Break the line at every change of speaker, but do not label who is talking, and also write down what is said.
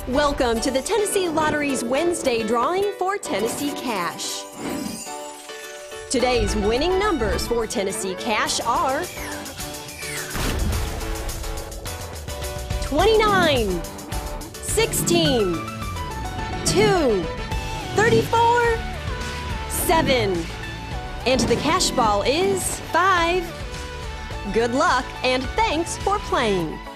Welcome to the Tennessee Lottery's Wednesday drawing for Tennessee Cash. Today's winning numbers for Tennessee Cash are 29, 16, 2, 34, 7. And the cash ball is 5. Good luck and thanks for playing.